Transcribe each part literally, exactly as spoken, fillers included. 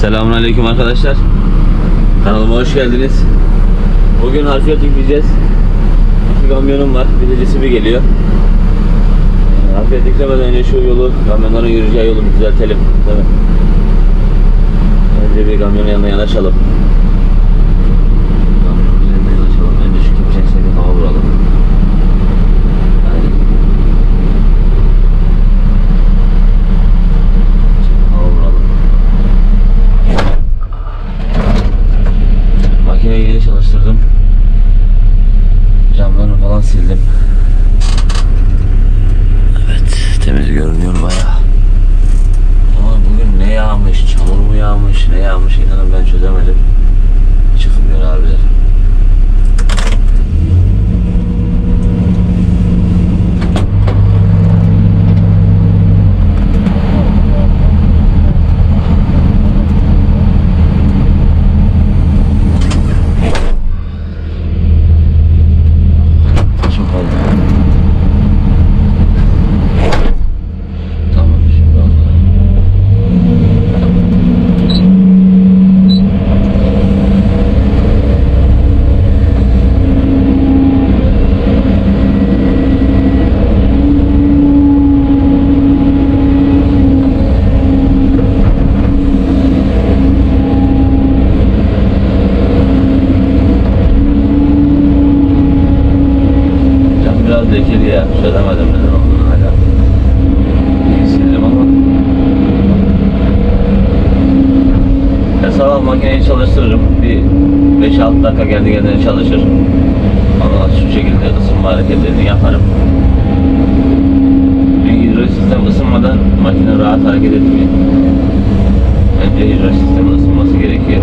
Selamünaleyküm arkadaşlar. Kanalıma hoş geldiniz. Bugün Harfiyat yükleyeceğiz. İki kamyonum var. Birincisi bir geliyor. Harfiyat yüklemeden önce şu yolu, kamyonların yürüyeceği yolu düzeltelim. Değil mi? Önce bir kamyonun yanına yanaşalım. Kamyonun yanına yanaşalım. Önce şu kimseye bir hava vuralım. Makineyi yeni çalıştırdım. Camlarını falan sildim. Evet, temiz görünüyor bayağı. Ama bugün ne yağmış, çamur mu yağmış, ne yağmış inanın ben çözemedim. Çıkmıyor abiler. Zekeri ya, çözemedim neden olduğunu hala. İyi sildim ama. Ya sabah makineyi çalıştırırım. Bir beş altı dakika kendi kendine çalışır. Ama şu şekilde ısınma hareketlerini yaparım. Bir hidrolik sistem ısınmadan makine rahat hareket etmiyor. Önce hidrolik sistemin ısınması gerekiyor.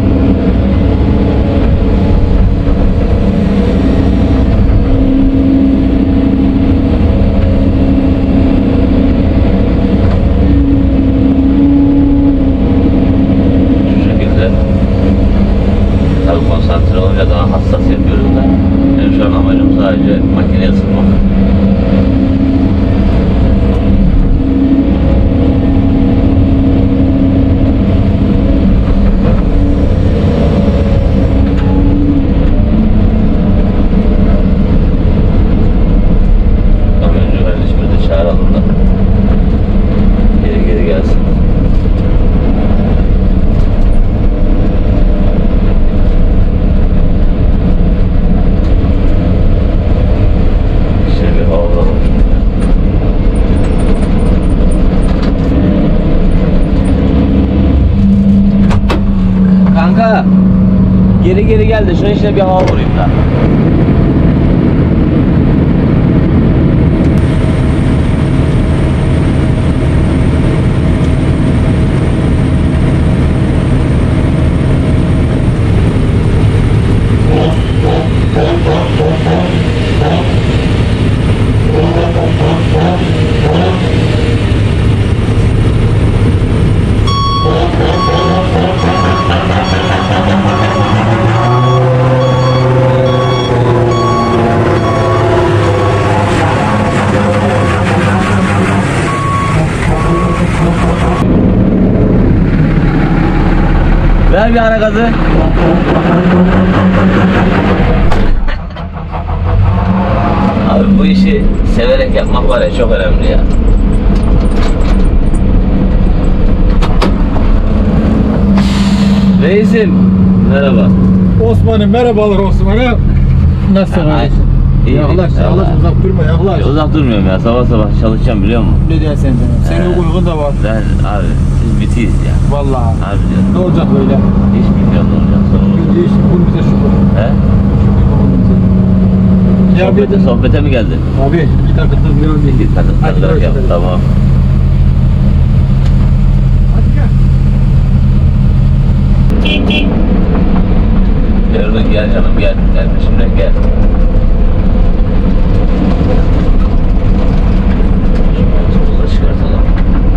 Konsantre olunca daha hassas yapıyoruz da. Yani şu an amacım sadece makineyi ısıtmak. Kamyoncu kardeşimizi çağıralım da geri geri gelsin. Kanka geri geri gel de şuna işte bir hava vurayım da. Ver bir ara gazı. Abi bu işi severek yapmak var ya çok önemli ya. Reisim merhaba. Osman'ım merhabalar Osman'ım. Nasılsın? İyi. Yaklaş, yaklaş, uzak durma, yaklaş. Uzak durmuyorum ya, sabah sabah çalışacağım biliyor musun? Ne dersen de. Senin uygun da var. Ben abi, biz bitiyiz ya. Vallahi. Abi diyorum. Ne olacak böyle? Hiç bilmiyorum ne olacak sonra. Hiç, bunu bize şükür. He? Ya Sohbete, bir, sohbete mi geldin? abi bir dakika dur, ne oldu? Git hadi, hadi, hadi yap, tamam. Hadi gel. Erdoğan gel canım gel, gel şimdi gel. Çıkartalım.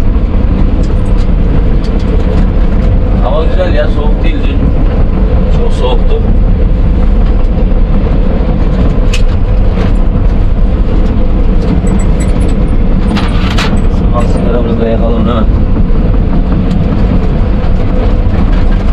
Hava güzel ya, soğuk değildi. Çok soğuktu. Sıkıntılarımızı da yakalım değil mi?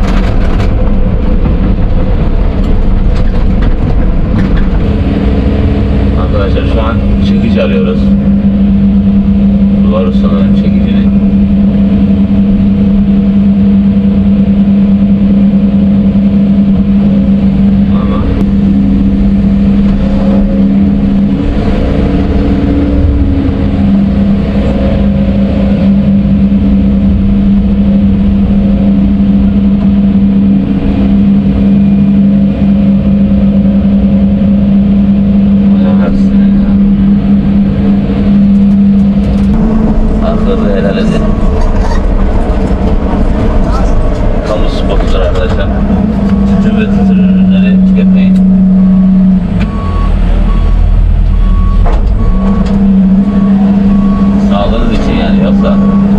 Kamu spotudur arkadaşlar. Tütün ve tütün ürünleri tüketmeyin. Sağlığınız için yani, yoksa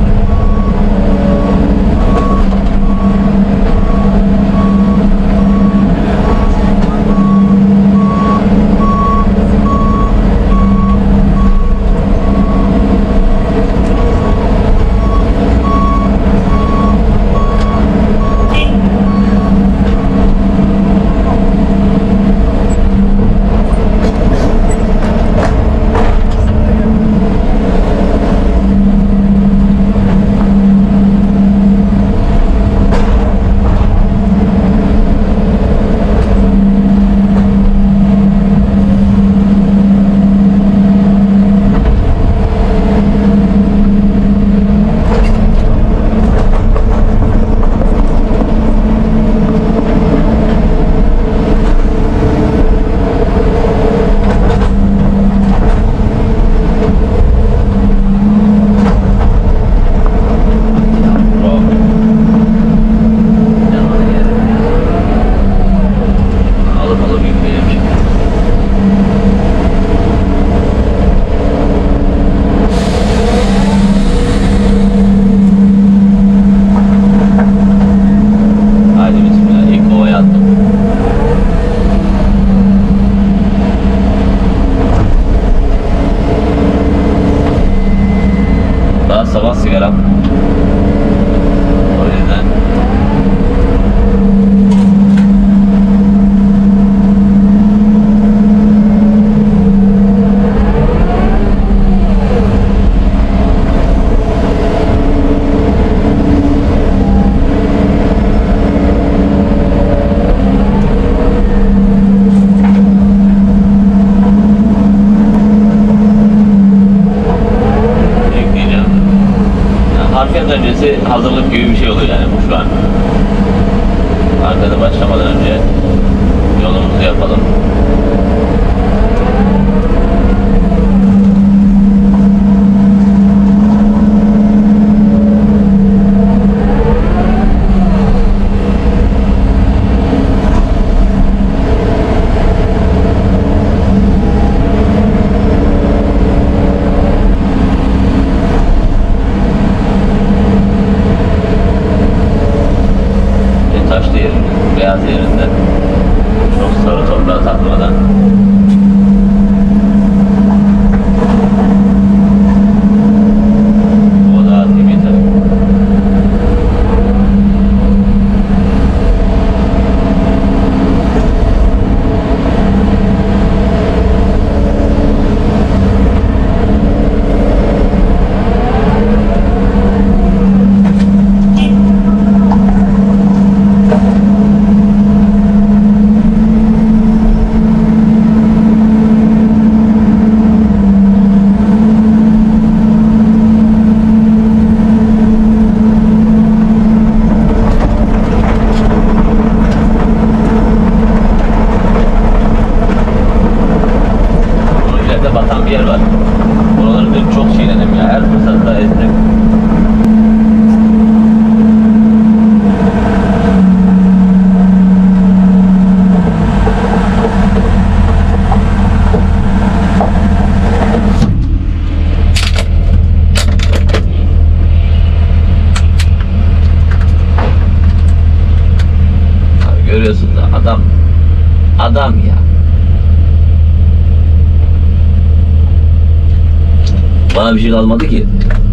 sabah sigaram. O yüzden hareket öncesi hazırlık gibi bir şey oluyor yani bu şu an. Arkada başlamadan önce yolumuzu yapalım. Taşlı yerinde, beyaz yerinde, çok sarı toprağa takmadan o da atayım yeter. Batan bir yer var. Oraları ben çok çiğnedim ya. Her fırsatta ezdim. Abi görüyorsunuz da adam adam ya. Bana bir şey kalmadı ki.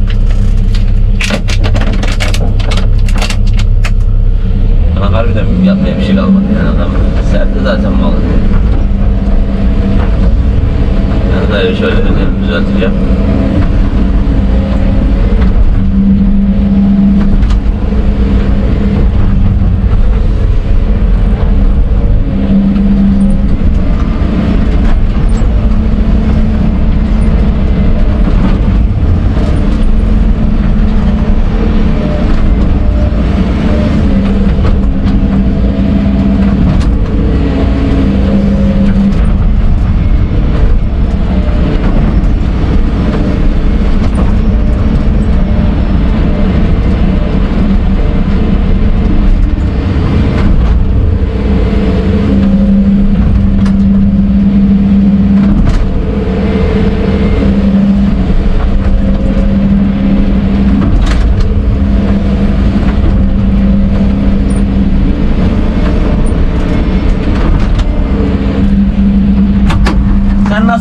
Bana harbiden yapmaya bir şey kalmadı yani, adam serdi zaten malı. Ben de şöyle düzelteceğim.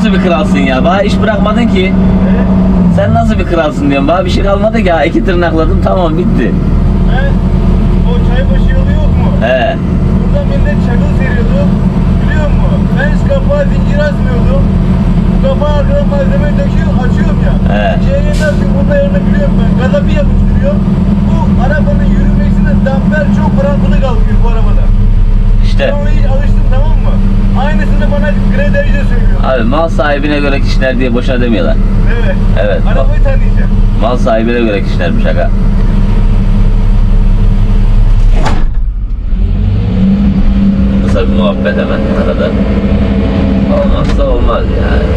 nasıl bir kralsın ya? Bana iş bırakmadın ki. Evet. Sen nasıl bir kralsın diyorum. Bana bir şey kalmadı ki ya. İki tırnakladım tamam bitti. Ben o çaybaşı yolu yok mu? He. Burada millet çakıl seriyordu. Biliyor musun? Ben hiç kapağı zincir asmıyordum. Bu kapağı arkadan malzeme döküyor, açıyorum ya. He. Şeye yeter ki burada yerini biliyorum ben. Gaza bir yapıştırıyor. Bu arabanın yürümesine damper çok orantılı kalkıyor bu arabada. İşte. Ben ona hiç alıştım, tamam mı? Aynısını bana Grederci de söylüyor. Abi mal sahibine göre kişiler diye boşa demiyorlar. Evet. Evet. Arabayı tanıyacağım. Mal sahibine göre kişilermiş aga. Kısa bir muhabbet hemen arada. Olmazsa olmaz yani.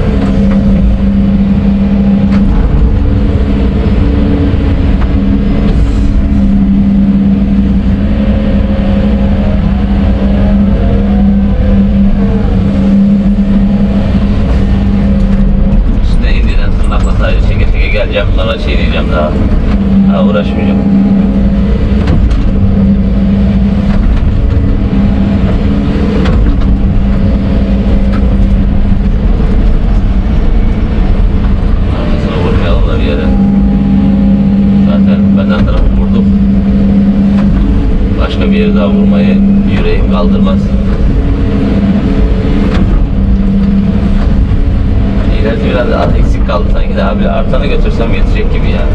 İşte indiden tırnakla sadece çeke çeke geleceğim, sonra çiğneyeceğim daha. Daha uğraşmayacağım. Arkasına vurmayalım da bir yere. Zaten benden tarafı vurduk. Başka bir yere daha vurmayı yüreğim kaldırmaz. İleride biraz az eksik kaldı sanki de abi. Artanı götürsem yetecek gibi ya.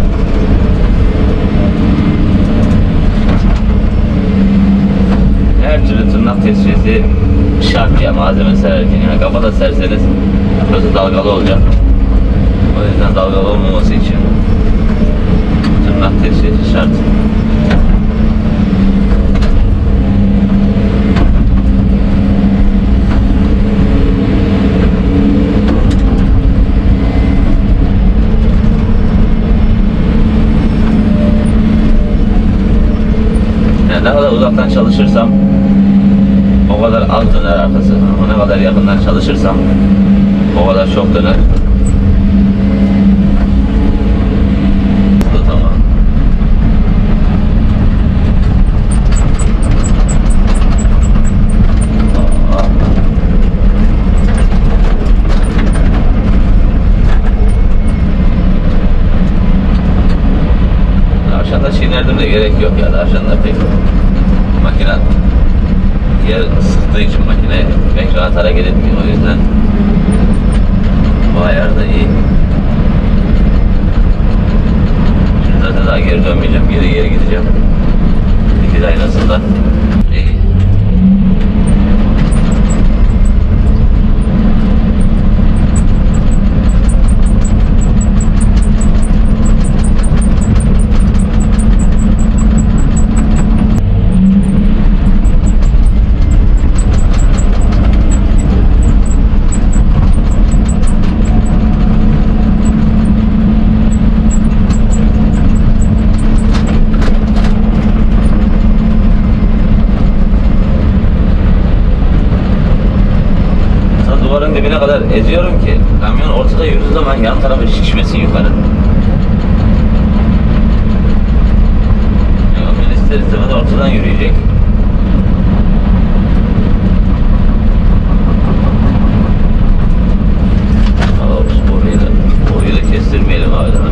Her türlü tırnak tesviyesi şart ya malzeme sererken. Yani kafada serseniz burası dalgalı olacak. O yüzden dalgalı olmaması için tırnak tesviyesi şart. Yani ne kadar uzaktan çalışırsam o kadar az döner arkası. Ama ne kadar yakından çalışırsam o kadar çok döner. Bu da tamam. Aa. Tavşanda çiğnerdim de gerek yok ya, tavşanda pek makine yer sıktığı için makine pek rahat hareket etmiyor, o yüzden bu ayar da iyi. Şimdi zaten daha geri dönmeyeceğim, geri geri gideceğim. Dikiz aynasında iyi. Duvarın dibine kadar eziyorum ki kamyon ortada yürüdüğü zaman yan tarafı şişmesin yukarı. Kamyon ister istemez ortadan yürüyecek. Allah orayı da, orayı da kestirmeyelim abi daha.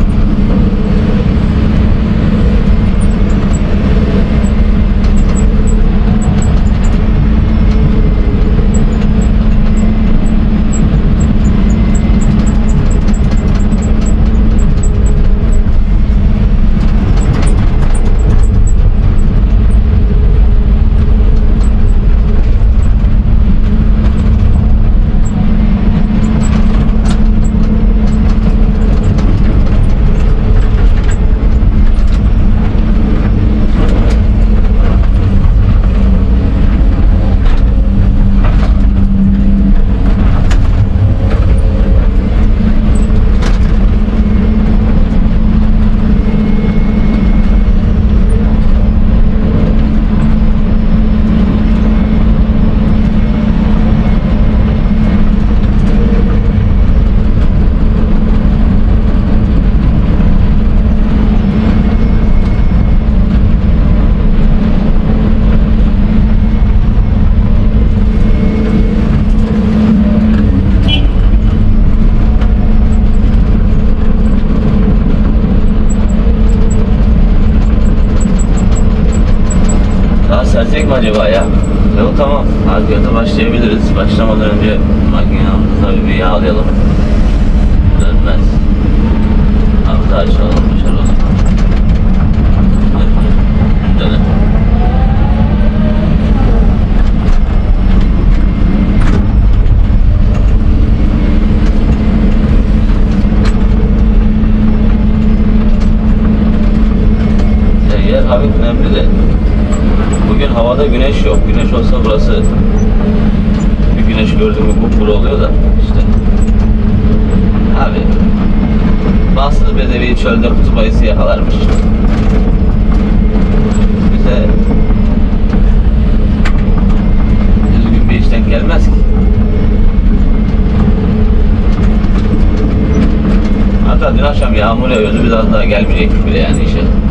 mi acaba ya? Yok tamam. Harikata başlayabiliriz. Başlamadan önce makinamızı tabii bir yağlayalım. Dönmez. Abi daha açalım. Dışarı olsun. Dönün. Yer hafif önemli de bugün havada güneş yok. Güneş olsa burası bir güneş gördüm mü kupkuru oluyor da işte. Abi Bahtsız Bedevi çölde kutup ayısı yakalarmış. Bize düzgün bir işten gelmez ki. Hatta dün akşam yağmur yağıyordu, biraz daha gelmeyecek bile yani işe.